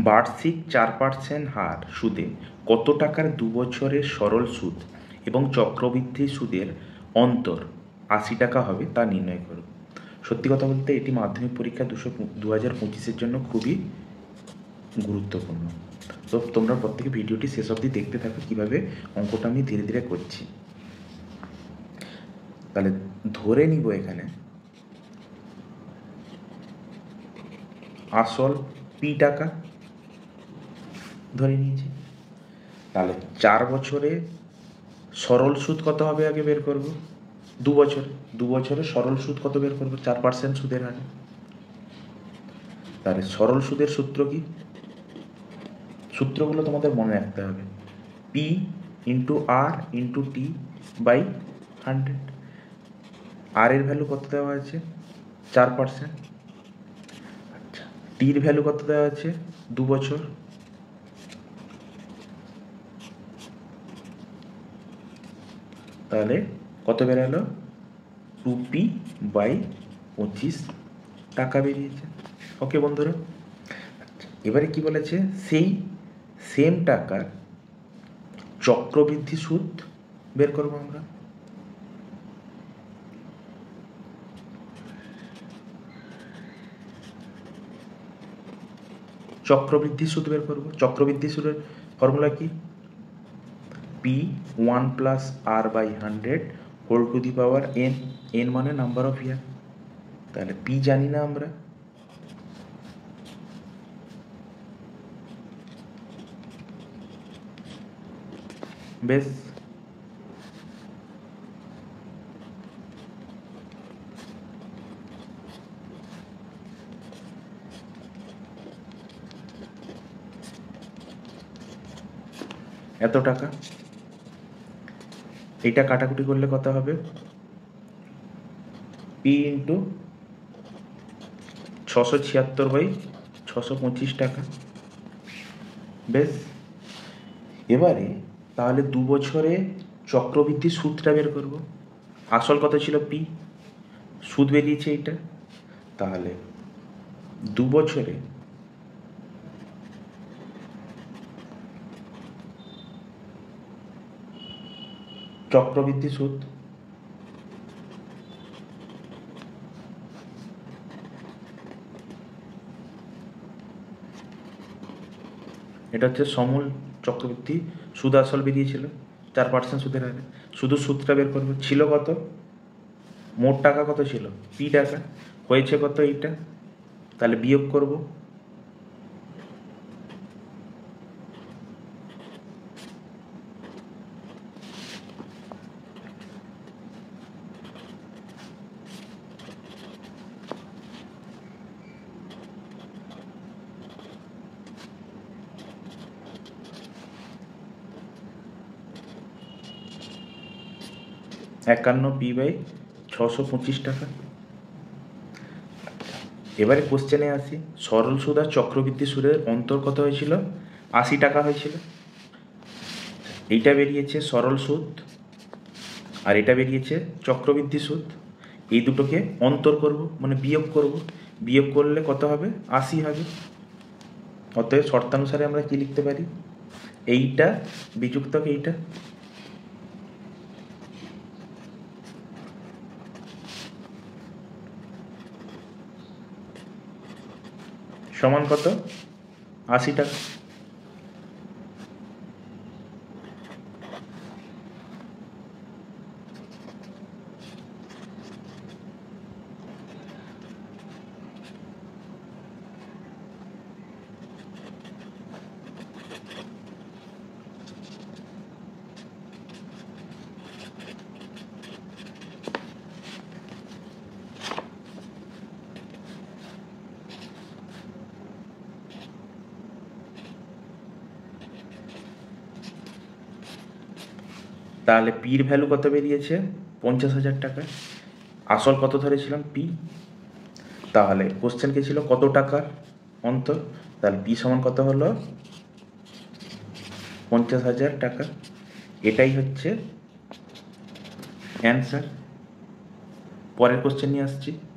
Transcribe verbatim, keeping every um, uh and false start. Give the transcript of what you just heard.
বার্ষিক চার পার্সেন্ট হার সুদে কত টাকার দু বছরের সরল সুদ এবং চক্রবৃদ্ধি সুদের অন্তর আশি টাকা হবে তা নির্ণয় করো। সত্যি কথা বলতে এটি মাধ্যমিক পরীক্ষা দুশো দু হাজার পঁচিশের জন্য খুবই গুরুত্বপূর্ণ। তো তোমরা প্রত্যেকে ভিডিওটি শেষ অবধি দেখতে থাকো কীভাবে অঙ্কটা আমি ধীরে ধীরে করছি। তাহলে ধরে নিব এখানে আসল পি টাকা ধরে নিয়েছি। তাহলে চার বছরে সরল সুদ কত হবে আগে বের করব। দু বছরে দু বছরে সরল সুদ কত বের করব, চার পার্সেন্ট সুদের হারে। তাহলে সরল সুদের সূত্র কি, সূত্রগুলো তোমাদের মনে রাখতে হবে। P into R into T by hundred. আর এর ভ্যালু কত দেওয়া আছে, চার পার্সেন্ট। আচ্ছা, টির ভ্যালু কত দেওয়া আছে, দু বছর। তাহলে কত বেরালো, টু পি বাই পঁচিশ টাকা বেরিয়েছে। ওকে বন্ধুরা, আচ্ছা এবারে কি বলেছে, সেই সেম টাকার চক্রবৃদ্ধি সুদ বের করবো আমরা। চক্রবৃদ্ধি সুদ বের করবো। চক্রবৃদ্ধি সুদের ফর্মুলা কি, P one plus R by hundred whole to the power N. N মানে নাম্বার অফ ইয়ার। তাহলে পি জানি না আমরা, বেশ এত টাকা। এইটা কাটাকুটি করলে কত হবে, পি ইন্টু ছশো ছিয়াত্তর বাই ছশো পঁচিশ টাকা। বেশ, এবারে তাহলে দু বছরে চক্রবৃদ্ধি সুদটা বের করব। আসল কত ছিল পি, সুদ বেরিয়েছে এইটা। তাহলে দু বছরে চক্রবৃদ্ধি সুদ এটা হচ্ছে সমূল চক্রবৃদ্ধি সুদ। আসল বেরিয়েছিল চার পার্সেন্ট সুদের হারে। শুধু সুদটা বের করবো। ছিল কত, মোট টাকা কত ছিল, পি টাকা, হয়েছে কত এইটা। তাহলে বিয়োগ করব, একান্ন পি বাই ছশো পঁচিশ টাকা। এবারে কোশ্চেনে আসি, সরল সুদ আর চক্রবৃদ্ধি সুদের অন্তর কত হয়েছিল, আশি টাকা হয়েছিল। এইটা বেরিয়েছে সরল সুদ আর এটা বেরিয়েছে চক্রবৃদ্ধি সুদ। এই দুটোকে অন্তর করব, মানে বিয়োগ করব। বিয়োগ করলে কত হবে, আশি হবে। অতএব শর্তানুসারে আমরা কি লিখতে পারি, এইটা বিযুক্ত এইটা সমান কত, আশি টাকা। তাহলে পির ভ্যালু কত বেরিয়েছে, পঞ্চাশ হাজার টাকা। আসল কত ধরেছিলাম, পি। তাহলে কোশ্চেন কে ছিল কত টাকার অন্তর, তাহলে পি সমান কত হলো, পঞ্চাশ হাজার টাকা। এটাই হচ্ছে অ্যান্সার। পরের কোশ্চেন নিয়ে আসছি।